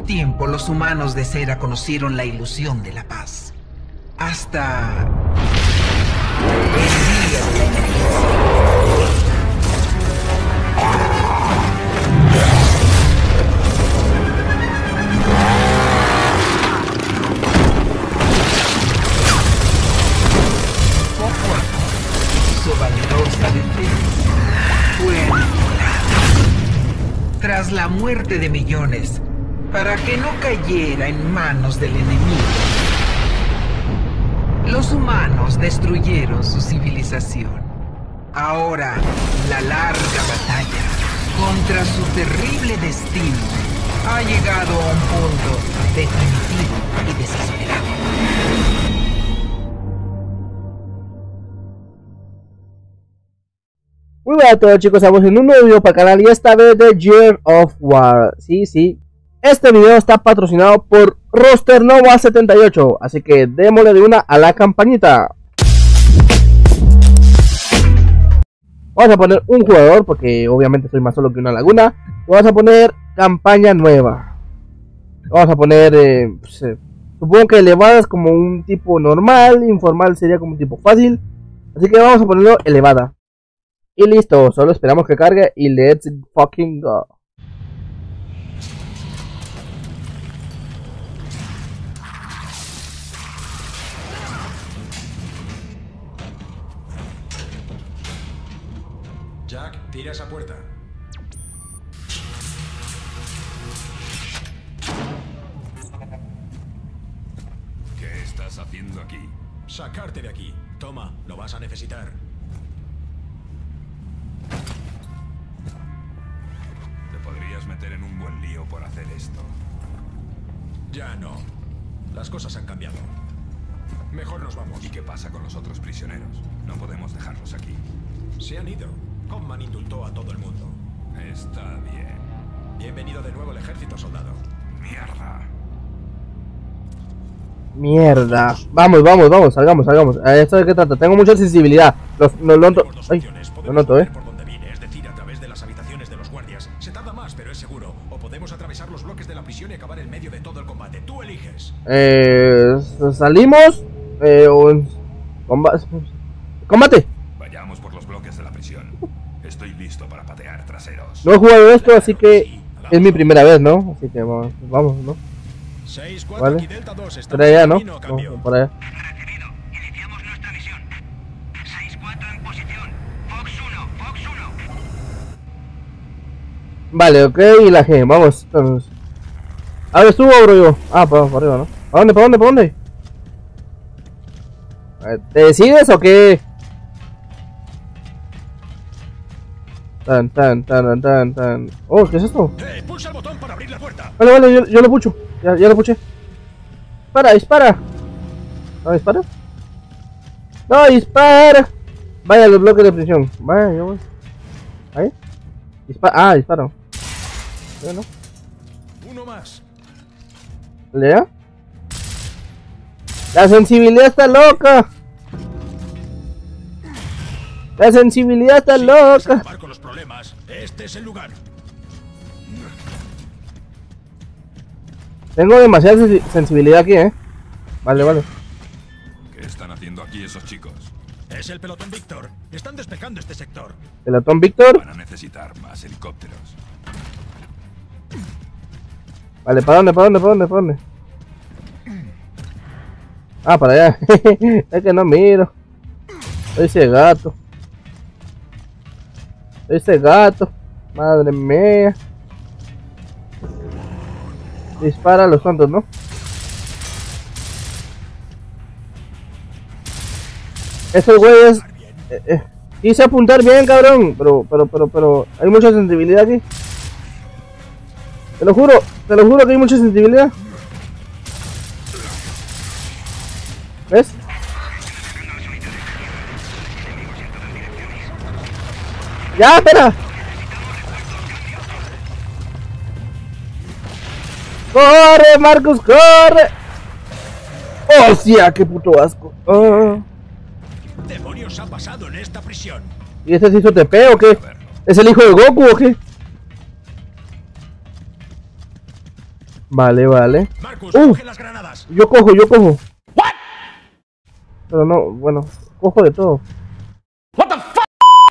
un tiempo los humanos de cera conocieron la ilusión de la paz. Hasta... el día de la independencia. Poco a poco, su valerosa defensa fue aniquilada. Tras la muerte de millones, para que no cayera en manos del enemigo, los humanos destruyeron su civilización. Ahora, la larga batalla contra su terrible destino ha llegado a un punto definitivo y desesperado. Muy buenas a todos, chicos, estamos en un nuevo video para el canal y esta vez de Gears of War. Sí, este video está patrocinado por Roster Nova 78, así que démosle de una a la campanita. Vamos a poner un jugador, porque obviamente soy más solo que una laguna. Vamos a poner campaña nueva. Vamos a poner, supongo que elevada es como un tipo normal, informal sería como un tipo fácil. Así que vamos a ponerlo elevada. Y listo, solo esperamos que cargue y let's fucking go. Jack, tira esa puerta. ¿Qué estás haciendo aquí? Sacarte de aquí. Toma, lo vas a necesitar. Te podrías meter en un buen lío por hacer esto. Ya no. Las cosas han cambiado. Mejor nos vamos. ¿Y qué pasa con los otros prisioneros? No podemos dejarlos aquí. Se han ido. Conman indultó a todo el mundo. Está bien. Bienvenido de nuevo al ejército, soldado. Mierda. Mierda. Vamos, salgamos. ¿Esto de qué trata? Tengo mucha sensibilidad. Lo noto. Ay, lo noto, Por donde vine, es decir, a través de las habitaciones de los guardias. Se tarda más, pero es seguro. O podemos atravesar los bloques de la prisión y acabar en medio de todo el combate. Tú eliges. Salimos. Combate. Vayamos por los bloques de la prisión. Estoy listo para patear traseros. No he jugado esto, así que es mi primera vez, ¿no? Así que vamos, ¿no? 6-4, Vale. aquí Delta 2, está Por allá, ¿no? camino, cambio. No, por allá. Recibido. Iniciamos nuestra misión. 6-4 en posición. Fox 1. Vale, ok, y la G, vamos. Entonces. A ver, ¿subo o abro yo? Ah, para arriba, ¿no? ¿Para dónde? A ver, ¿te decides o qué? Tan. Oh, ¿qué es esto? Pulsa el botón para abrir la puerta. Vale, yo lo pucho. Ya lo puché. Dispara. ¿No dispara? ¡No dispara! Vaya a los bloques de prisión. Vaya, yo voy. ¿Ahí? Disparo. ¿No? Uno más. ¿Lea? La sensibilidad está loca. Acabar con los problemas. Este es el lugar. Tengo demasiada sensibilidad aquí, Vale. ¿Qué están haciendo aquí esos chicos? Es el pelotón Víctor. Están despejando este sector. Pelotón Víctor. Van a necesitar más helicópteros. Vale, ¿para dónde? Ah, para allá. Es que no miro. Ese gato. Madre mía. Dispara a los tontos, ¿no? Esos güeyes quise apuntar bien, cabrón, pero hay mucha sensibilidad aquí. Te lo juro que hay mucha sensibilidad. ¿Ves? Ya, espera. ¡Corre, Marcus, corre! ¡Hostia, qué puto asco! demonios ha pasado en esta prisión? ¿Y este se hizo TP o qué? ¿Es el hijo de Goku o qué? Vale, vale. Marcus, coge las granadas. Yo cojo. ¿What? Pero no, bueno, cojo de todo. What the fuck?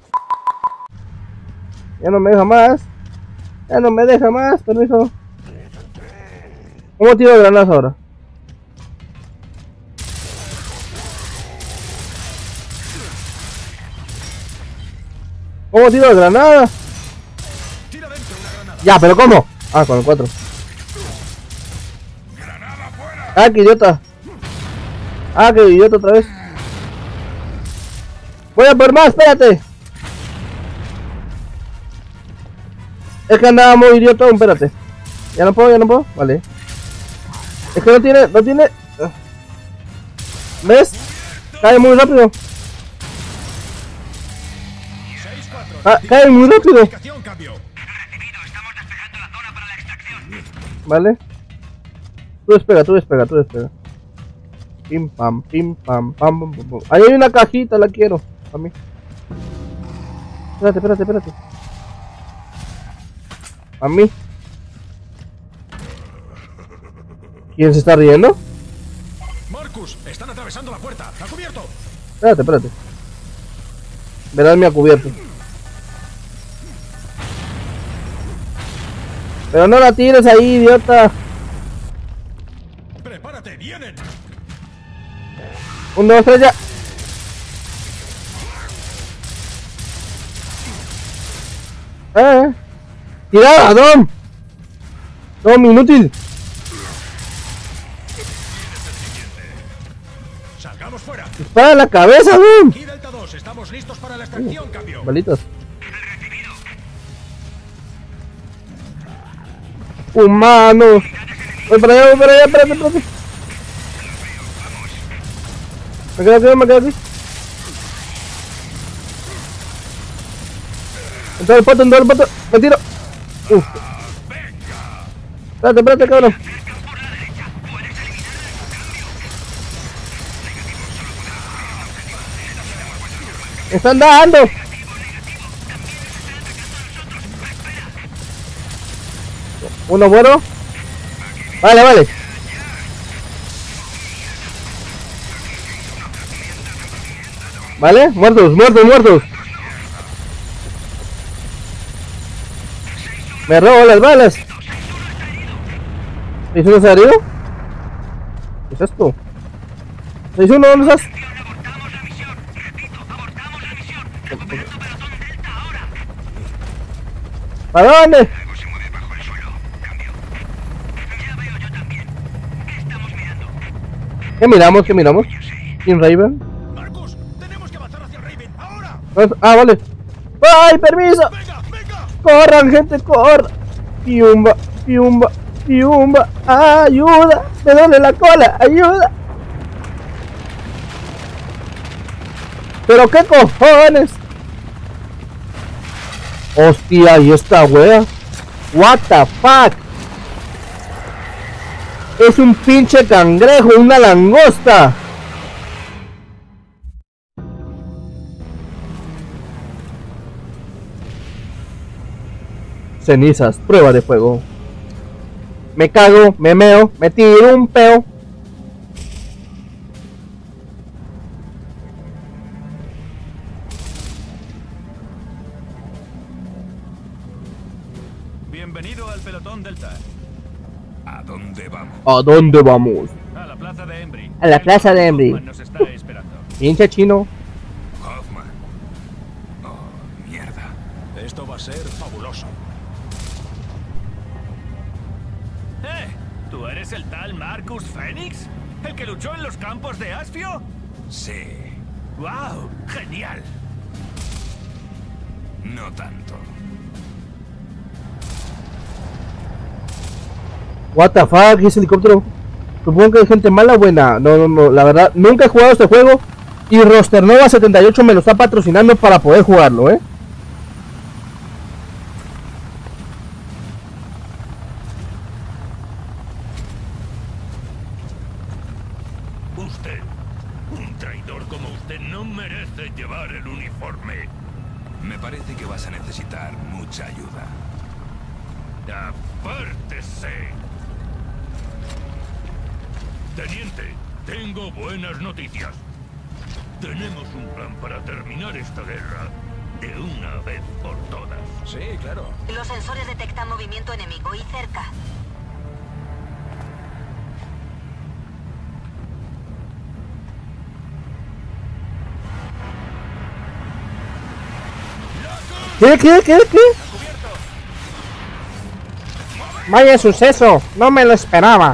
Ya no me deja más. Permiso. ¿Cómo tiro granadas ahora? ¿Cómo tiro de granada? Tira dentro una granada. Ya, pero ¿cómo? Ah, con el 4. Ah, qué idiota. Otra vez. Voy a por más, espérate. Es que andaba muy idiota, espérate. Ya no puedo. Vale. Es que no tiene. ¿Ves? Cae muy rápido. Cae muy rápido. Recibido, estamos despejando la zona para la extracción. Vale. Tú despega. Pim pam, pam, pam. Ahí hay una cajita, la quiero. A mí. Espérate. A mí. ¿Quién se está riendo? Marcus, están atravesando la puerta. ¡Ha cubierto! Espérate. Verás, me ha cubierto. Pero no la tires ahí, idiota. ¡Prepárate! ¡Vienen! 1, 2, 3, ya. ¡Tirada, Dom! ¡Dom, inútil! ¡Salgamos fuera! ¡Dispara en la cabeza, Dom! Aquí Delta 2, estamos listos para la extracción, cambio. Balitas. ¡Humanos! Voy para allá, espérate. Me quedo aquí. Entra el pato. Me tiro. Espérate, cabrón. Me están dando. Uno bueno. Vale. Vale, muertos. Me robo las balas. ¿6-1 se ha herido? ¿Qué es esto? 6-1, ¿dónde estás? Abortamos la misión. Repito, abortamos la misión. Recupera tu pelotón Delta ahora. ¿Para dónde? Algo se mueve bajo el suelo. Cambio. Ya veo yo también. ¿Qué estamos mirando? ¿Qué miramos? ¿Quién Raven? Marcus, tenemos que avanzar hacia el Raven. ¡Ahora! Ah, vale. ¡Ay, permiso! ¡Venga! ¡Corran, gente, corran! Piumba. ¡Ayuda! ¡Me duele la cola! ¡Ayuda! ¿Pero qué cojones? Hostia, ¿y esta wea? What the fuck? Es un pinche cangrejo, una langosta. Cenizas, prueba de fuego. Me cago, me meo, me tiro un peo. Bienvenido al pelotón Delta. ¿A dónde vamos? ¿A dónde vamos? A la plaza de Embry. A la plaza de Embry. Hoffman nos está esperando. Pinche chino. Hoffman. Oh, mierda. Esto va a ser fabuloso. ¿Tú eres el tal Marcus Phoenix? ¿El que luchó en los campos de Aspio? Sí, ¡Wow! ¡Genial! no tanto. What the fuck, ese helicóptero. Supongo que hay gente mala o buena. No, la verdad, nunca he jugado este juego. Y Rosternova 78 me lo está patrocinando para poder jugarlo, Usted, un traidor como usted, no merece llevar el uniforme. Me parece que vas a necesitar mucha ayuda. Apártese. Teniente, tengo buenas noticias. Tenemos un plan para terminar esta guerra de una vez por todas. Sí, claro. Los sensores detectan movimiento enemigo y cerca. ¿Qué? Vaya suceso, no me lo esperaba.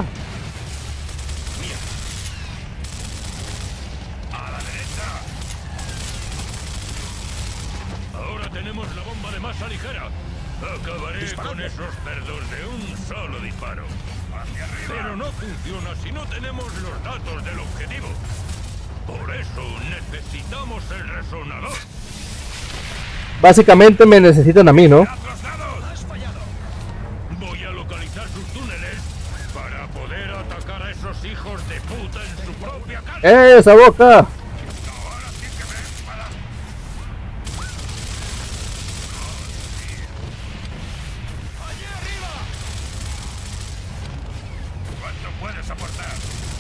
Ahora tenemos la bomba de masa ligera. Acabaré con esos cerdos de un solo disparo. Pero no funciona si no tenemos los datos del objetivo. Por eso necesitamos el resonador. Básicamente me necesitan a mí, ¿no? ¡Has fallado! Voy a localizar sus túneles para poder atacar a esos hijos de puta en su propia casa. ¡Esa boca! Ahora sí que me enfada. ¡Allí arriba! ¿Cuánto puedes aportar?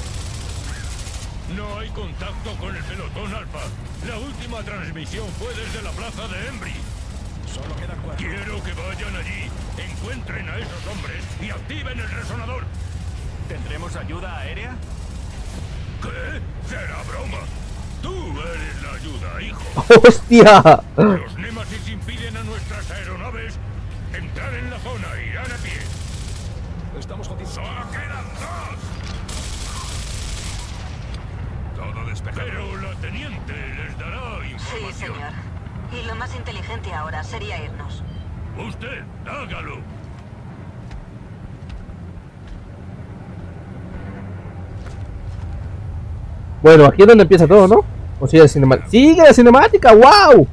No hay contacto con el pelotón Alfa. La última transmisión fue desde la plaza de Embry. Solo quedan 4. Quiero que vayan allí, encuentren a esos hombres y activen el resonador. ¿Tendremos ayuda aérea? ¿Qué? ¡Será broma! Tú eres la ayuda, hijo. ¡Hostia! Los Némesis impiden a nuestras aeronaves entrar en la zona e irán a pie. Estamos jodidos. ¡Solo quedan 2! Todo despejado. Pero la teniente les dará Sí, información. señor. Y lo más inteligente ahora sería irnos. Usted, hágalo. Bueno, aquí es donde empieza todo, ¿no? O sigue la cinemática. ¡Sigue la cinemática! ¡Wow!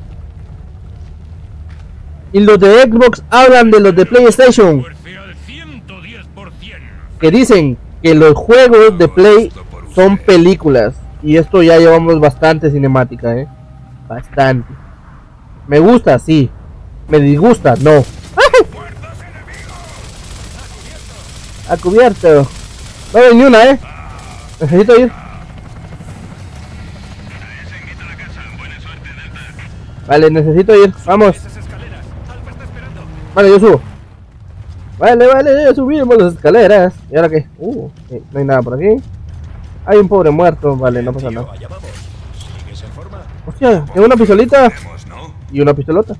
Y los de Xbox hablan de los de PlayStation, Fuerce al 110%. que dicen que los juegos de Play son películas. Y esto ya llevamos bastante cinemática, ¿eh? Bastante. Me gusta, sí. Me disgusta, no. ¡Ay! A cubierto. No hay ni una, ¿eh? Necesito ir. Vale, necesito ir. Vamos. Esas escaleras. Alfa está esperando. Vale, yo subo. Vale, ya subimos las escaleras. ¿Y ahora qué? No hay nada por aquí. Hay un pobre muerto. Vale, no pasa nada. Allá vamos. ¿Sigues en forma? Hostia, tengo una pistolita Tenemos, ¿no? y una pistolota.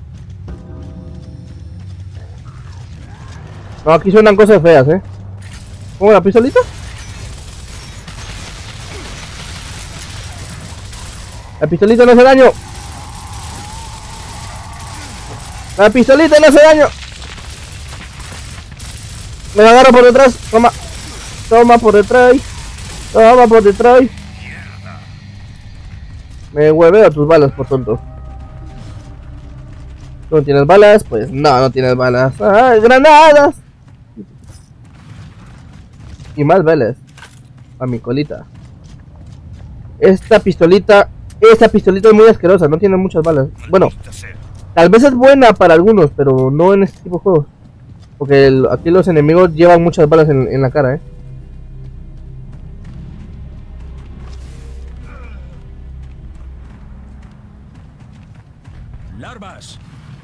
No, aquí suenan cosas feas, ¿eh? ¿Cómo la pistolita? La pistolita no hace daño. La pistolita no hace daño. Me la agarro por detrás. Toma. Toma por detrás. Toma por detrás. Me hueveo tus balas, por tonto. ¿Tú no tienes balas? Pues no tienes balas. ¡Ah, granadas! Y más balas. A mi colita. Esta pistolita es muy asquerosa, no tiene muchas balas. Bueno, tal vez es buena para algunos, pero no en este tipo de juegos. Porque aquí los enemigos llevan muchas balas en la cara, Larvas.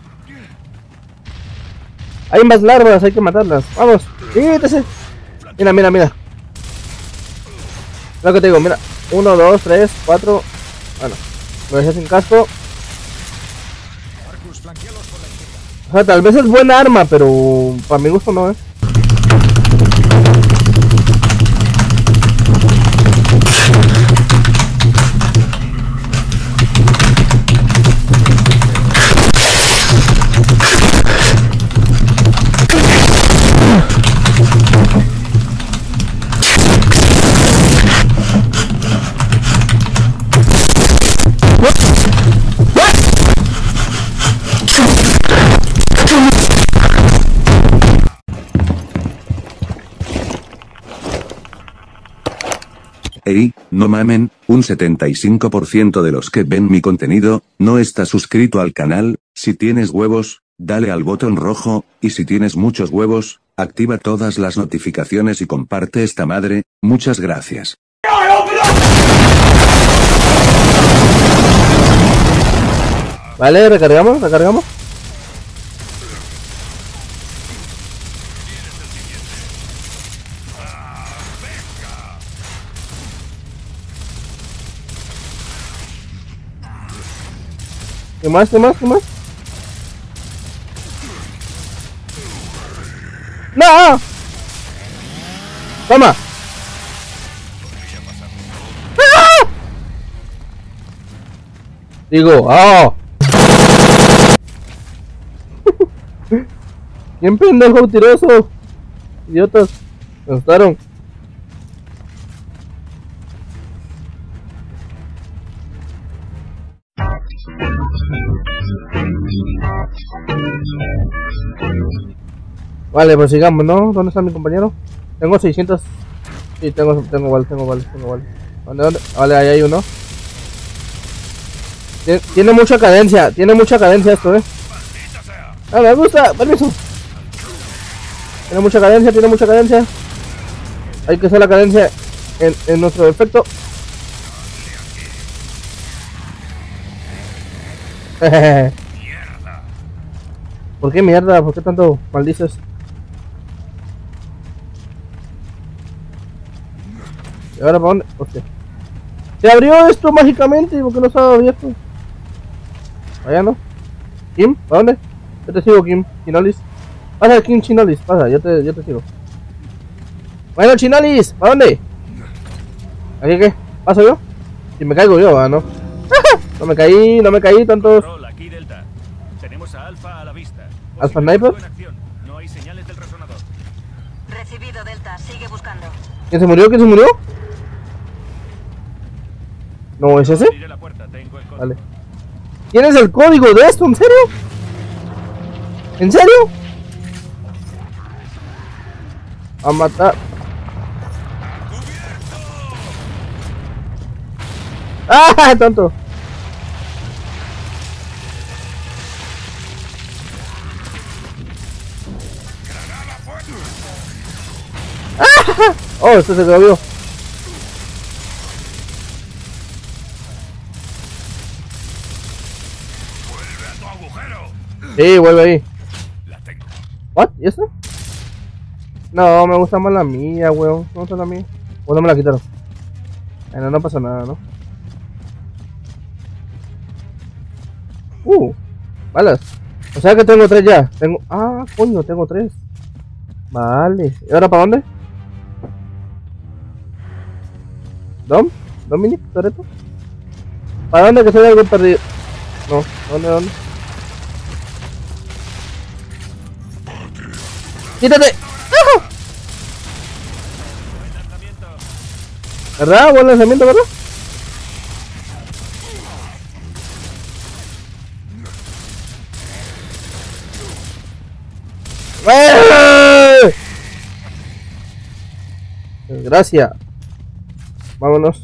Hay más larvas, hay que matarlas. Vamos, quítese. Mira. Lo que te digo, mira. 1, 2, 3, 4. Bueno, me dejé sin casco. Marcus, flanquealos por la izquierda. O sea, tal vez es buena arma, pero para mi gusto no, Ey, no mamen, un 75% de los que ven mi contenido, no está suscrito al canal. Si tienes huevos, dale al botón rojo, y si tienes muchos huevos, activa todas las notificaciones y comparte esta madre. Muchas gracias. Vale, recargamos, recargamos. ¿Qué más? ¿Qué más? ¿Qué más? ¡No! ¡Toma! ¡Ah! Digo, ¡ah! ¿Quién pendejo tiroso? Idiotas, me asustaron. Vale, pues sigamos, ¿no? ¿Dónde está mi compañero? Tengo 600. Sí, tengo vale. ¿Dónde? Vale, ahí hay uno. Tiene mucha cadencia esto, Ah, me gusta, permiso. Tiene mucha cadencia. Hay que hacer la cadencia en nuestro efecto. ¿Por qué mierda? ¿Por qué tanto maldices? ¿Y ahora para dónde? Hostia. Se abrió esto mágicamente, ¿por qué no estaba abierto? Allá no. ¿Kim? ¿Para dónde? Yo te sigo, Kim. Chinolis. Pasa, Kim Chinolis. Pasa, yo te sigo. Bueno, Chinolis, ¿para dónde? ¿Aquí qué? ¿Paso yo? Si me caigo yo, no. No me caí tantos. Aquí Delta. Tenemos a Alpha a la vista. ¿Alpha Sniper? No hay señales del resonador. Recibido, Delta. Sigue buscando. ¿Quién se murió? No, ¿es ese? Vale. ¿Tienes el código de esto? ¿En serio? ¿En serio? A matar. ¡Ah, tonto! ¡Ah! Oh, esto se quedó vivo. ¡Vuelve a tu agujero! Sí, vuelve ahí. La tengo. ¿What? ¿Y eso? No, me gusta más la mía, weón. Me gusta la mía. O no me la quitaron. Bueno, no pasa nada, ¿no? Balas. O sea que tengo 3 ya. Ah, coño, tengo 3. Vale. ¿Y ahora para dónde? ¿Dominic? ¿Toretto? ¿Para dónde? Que soy algo perdido. No, ¿dónde? ¡Quítate! ¡Ah! ¿Verdad? Buen lanzamiento, ¿verdad? ¡Eh! Gracias. Vámonos.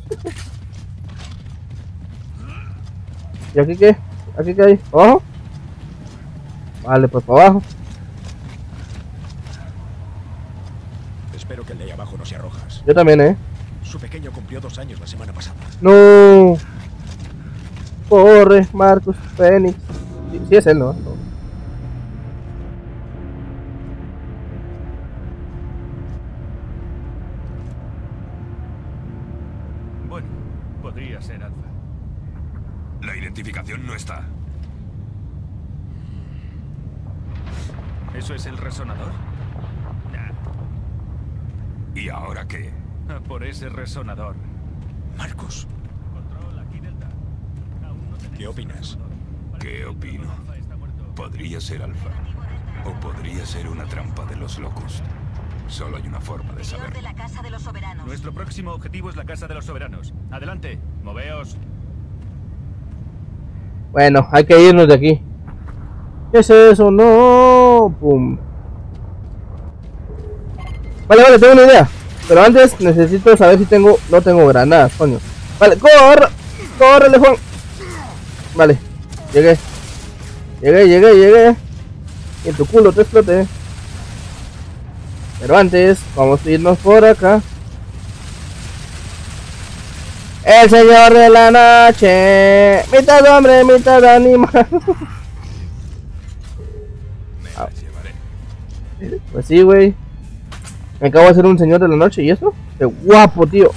¿Y aquí qué? ¿Aquí qué hay? ¿Abajo? Vale, pues para abajo. Espero que el de ahí abajo no sea Rojas. Yo también, Su pequeño cumplió 2 años la semana pasada. No. Corre, Marcus, Fénix. Sí es él, ¿no? Bueno, podría ser Alpha. La identificación no está. ¿Eso es el resonador? ¿Y ahora qué? A por ese resonador. Marcos, Control, aquí Delta. Aún no tenemos ¿qué opinas? ¿Qué opino? Podría ser Alpha. O podría ser una trampa de los locos. Solo hay una forma de Interior saberlo. de la Casa de los Soberanos. Nuestro próximo objetivo es la Casa de los Soberanos. Adelante, moveos. Bueno, hay que irnos de aquí. ¿Qué es eso? No. Pum. Vale, tengo una idea. Pero antes necesito saber si no tengo granadas, coño. Vale, córrele, Juan. Vale, llegué. Y en tu culo te exploté. Pero antes, vamos a irnos por acá. El señor de la noche, mitad hombre, mitad animal. Pues sí, güey. Me acabo de hacer un señor de la noche. ¿Y esto? ¡Qué guapo, tío!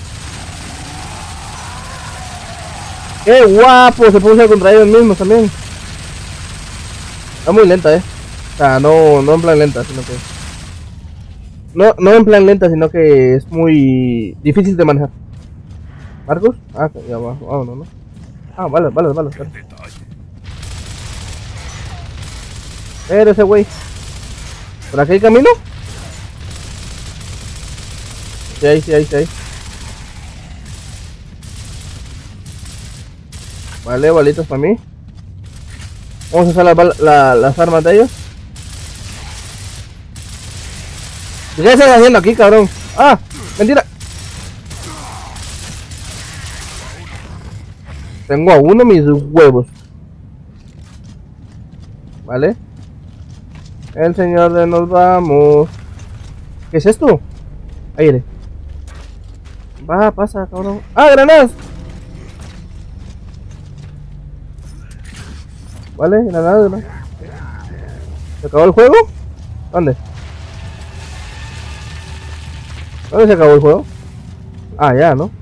¡Qué guapo! Se puede usar contra ellos mismos también. Está muy lenta, O sea, no en plan lenta, sino que... No en plan lenta, sino que es muy difícil de manejar. ¿Marcos? Ah, ya va. Vámonos, ¿no? Ah, vale. Pero ese güey. ¿Por aquí hay camino? Sí hay. Vale, balitas para mí. Vamos a usar las armas de ellos. ¿Qué estás haciendo aquí, cabrón? ¡Ah! ¡Mentira! Tengo a uno mis huevos. Vale. El señor de nos vamos. ¿Qué es esto? Aire. Va, pasa, cabrón. ¡Ah, granadas! Vale, granadas, ¿no? ¿Se acabó el juego? ¿Dónde? ¿Dónde se acabó el juego? Ah, ya, ¿no?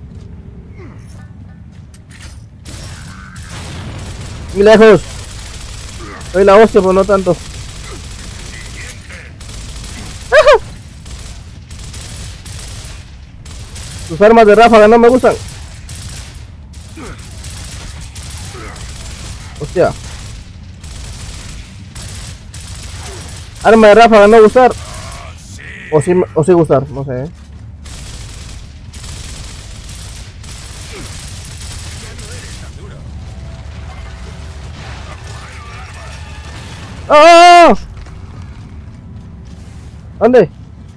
¡Y lejos! Soy la hostia, pero no tanto. Sus armas de ráfaga no me gustan. Hostia. Arma de ráfaga no gustar. O sí gustar, no sé. ¡Oh! ¿Dónde?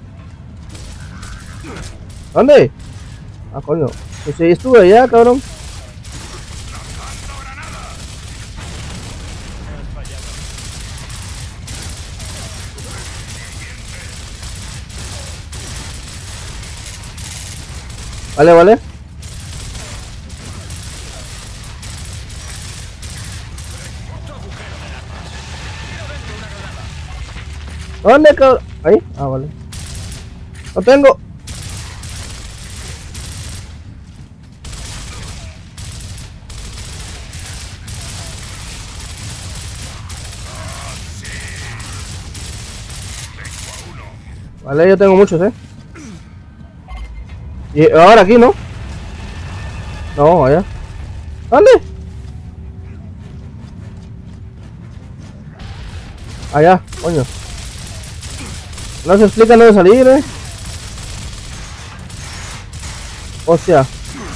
¿Dónde? Ah, coño. Pues sí, estuve allá, cabrón. Vale. ¿Dónde, cabrón? Ahí. Ah, vale. No tengo. Vale, yo tengo muchos, Y ahora aquí, ¿no? No, allá. ¿Dónde? Allá, coño. No se explica dónde salir, Hostia.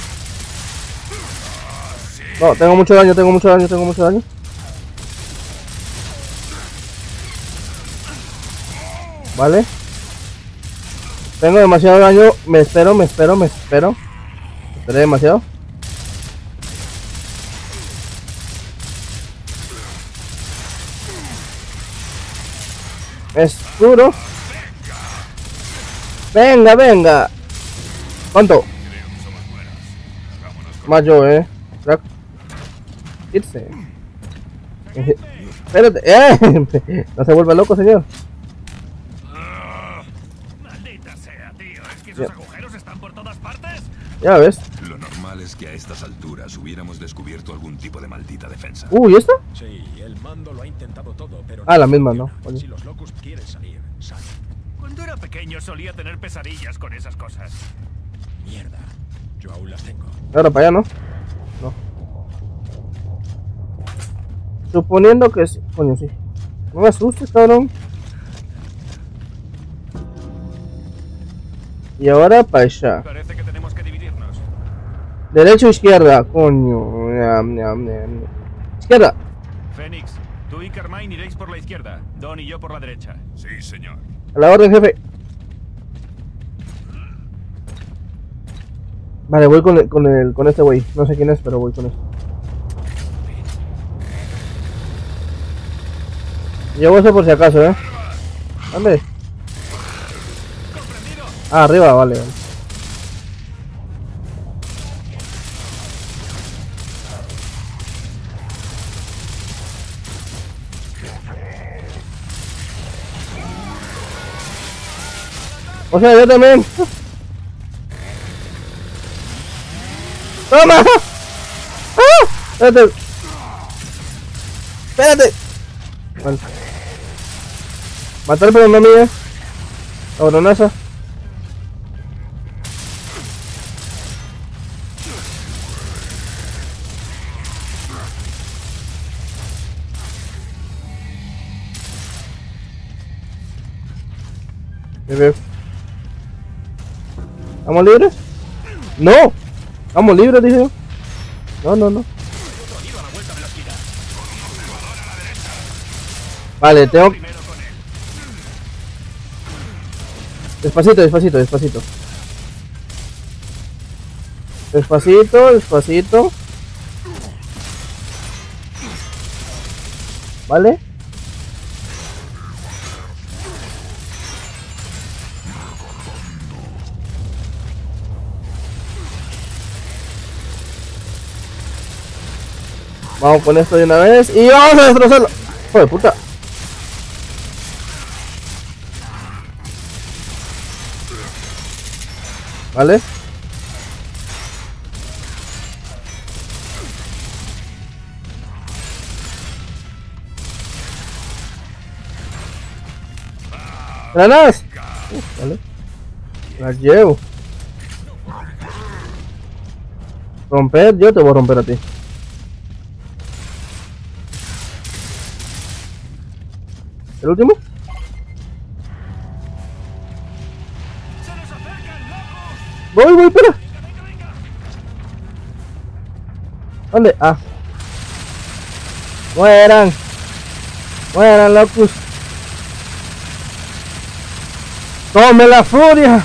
No, tengo mucho daño. Vale. Tengo demasiado daño. Me espero. Esperé demasiado. Es duro. Venga. ¿Cuánto? Más yo, Crack. Irse. Espérate. No se vuelva loco, señor. Maldita sea, tío. ¿Es que esos agujeros están por todas partes? Ya ves. Lo normal es que a estas alturas hubiéramos descubierto algún tipo de maldita defensa. ¿Y esto? Sí, el mando lo ha intentado todo, pero... Ah, la misma, ¿no? Oye. Si los locos quieren salir, salen. Cuando era pequeño solía tener pesadillas con esas cosas. Mierda. Yo aún las tengo. Ahora para allá, ¿no? No. Suponiendo que sí. Coño, sí. No me asustes, cabrón. Y ahora para allá. Parece que tenemos que dividirnos. Derecha o izquierda, coño. Izquierda. Fénix, tú y Carmine iréis por la izquierda. Don y yo por la derecha. Sí, señor. A la orden, jefe. Vale, voy con este güey. No sé quién es, pero voy con este. Llevo eso por si acaso, ¿Dónde? Ah, arriba, vale. O sea, yo también. ¡Toma! ¡Ah! Espérate. Espérate. Vale. Matar pero no mía. Cabronaza. ¿Estamos libres? ¡No! ¡Estamos libres, dije yo! No. Vale, tengo... Despacito. Despacito. Vale. Vamos con esto de una vez y vamos a destrozarlo. Joder, puta. Vale. Granadas. Vale. Las llevo. Romper, yo te voy a romper a ti. ¿El último? Voy, espera. ¿Dónde? Ah. Mueran, locos. ¡Tome la furia!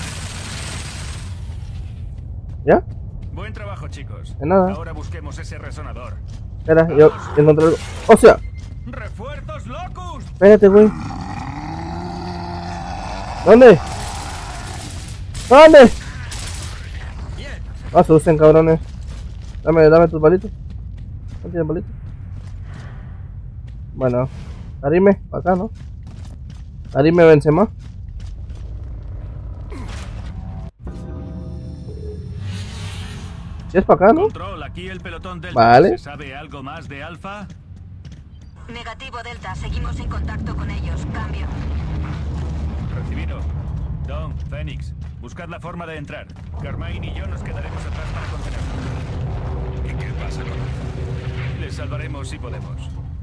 ¿Ya? Buen trabajo, chicos. De nada. Ahora busquemos ese resonador. Espera, yo encontré algo. ¡O sea! ¡Refuerzos locos! Espérate, güey. ¿Dónde? No asusten, cabrones. Dame tus balitos. ¿No tienes balitos? Bueno, Karime, para acá, ¿no? Karime Benzema. Si es para acá, ¿no? Control, aquí el pelotón Delta. Vale. ¿Se sabe algo más de Alpha? Negativo, Delta. Seguimos en contacto con ellos. Cambio. Recibido. Don, Phoenix, buscad la forma de entrar. Carmine y yo nos quedaremos atrás para contenerlo. ¿Y qué pasa con él? Les salvaremos si podemos.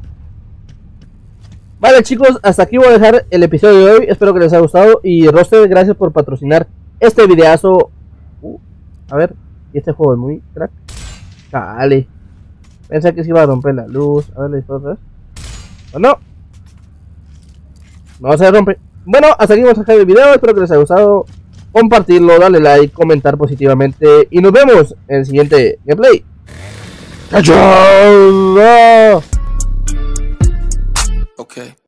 Vale, chicos, hasta aquí voy a dejar el episodio de hoy. Espero que les haya gustado. Y Roster, gracias por patrocinar este videazo. A ver, y este juego es muy crack. Dale. Pensé que se iba a romper la luz. A ver, ¿listo otra vez? ¿O no? No se rompe. Bueno, hasta aquí vamos a dejar el video. Espero que les haya gustado. Compartirlo, darle like, comentar positivamente. Y nos vemos en el siguiente gameplay. ¡Chao! Okay.